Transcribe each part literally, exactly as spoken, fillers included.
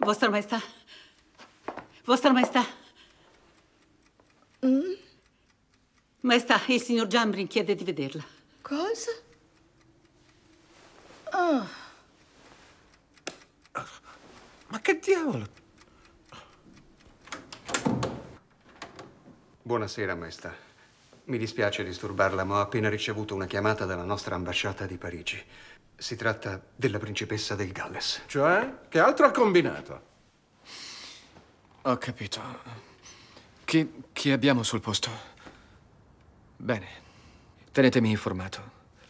Vostra Maestà? Vostra Maestà? Mm? Maestà, il signor Jambrin chiede di vederla. Cosa? Oh. Ma che diavolo? Buonasera, Maestà. Mi dispiace disturbarla, ma ho appena ricevuto una chiamata dalla nostra ambasciata di Parigi. Si tratta della principessa del Galles. Cioè? Che altro ha combinato? Ho capito. Chi, chi abbiamo sul posto? Bene. Tenetemi informato.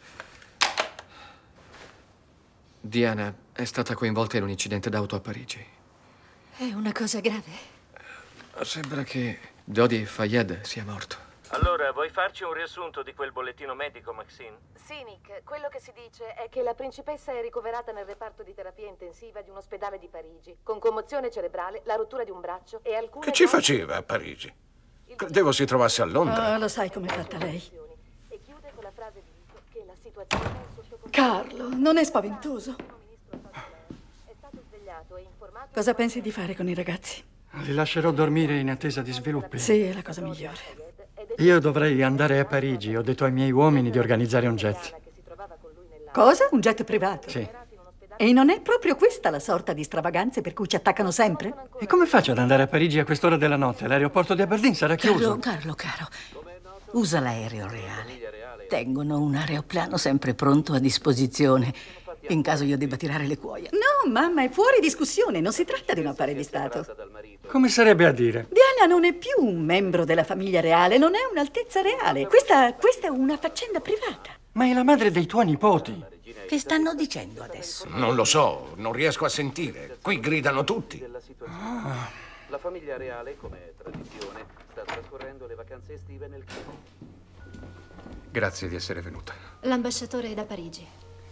Diana è stata coinvolta in un incidente d'auto a Parigi. È una cosa grave? Sembra che Dodi Fayed sia morto. Allora, vuoi farci un riassunto di quel bollettino medico, Maxine? Sì, Nick. Quello che si dice è che la principessa è ricoverata nel reparto di terapia intensiva di un ospedale di Parigi, con commozione cerebrale, la rottura di un braccio e alcune... Che ci faceva a Parigi? Credevo si trovasse a Londra. Oh, lo sai com'è fatta lei. E chiude con la frase di Vito che la situazione è sotto controllo. Carlo, non è spaventoso? È stato svegliato e informato... Cosa pensi di fare con i ragazzi? Li lascerò dormire in attesa di sviluppi. Sì, è la cosa migliore. Io dovrei andare a Parigi. Ho detto ai miei uomini di organizzare un jet. Cosa? Un jet privato? Sì. E non è proprio questa la sorta di stravaganze per cui ci attaccano sempre? E come faccio ad andare a Parigi a quest'ora della notte? L'aeroporto di Aberdeen sarà chiuso. Carlo, Carlo, caro, usa l'aereo reale. Tengono un aeroplano sempre pronto a disposizione, in caso io debba tirare le cuoia. No, mamma, è fuori discussione. Non si tratta di un affare di Stato. Come sarebbe a dire? Diana non è più un membro della famiglia reale, non è un'altezza reale. Questa, questa è una faccenda privata. Ma è la madre dei tuoi nipoti. Che stanno dicendo adesso? Non lo so, non riesco a sentire. Qui gridano tutti. Ah. La famiglia reale, come tradizione, sta trascorrendo le vacanze estive nel Cairo. Grazie di essere venuta. L'ambasciatore è da Parigi.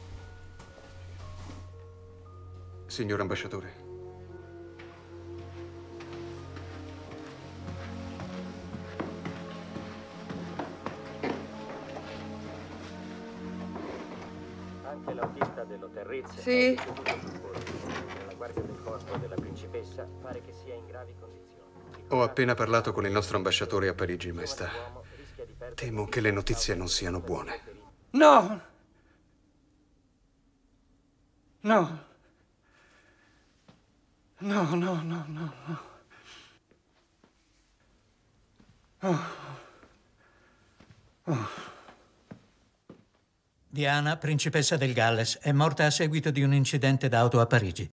Signor ambasciatore. Anche l'autista dell'Hotel Ritz Sì. la guardia del corpo della principessa pare che sia in gravi condizioni. Ho appena parlato con il nostro ambasciatore a Parigi, Maestà. Temo che le notizie non siano buone. No! No! No, no, no, no, no. Oh. Oh. Diana, principessa del Galles, è morta a seguito di un incidente d'auto a Parigi.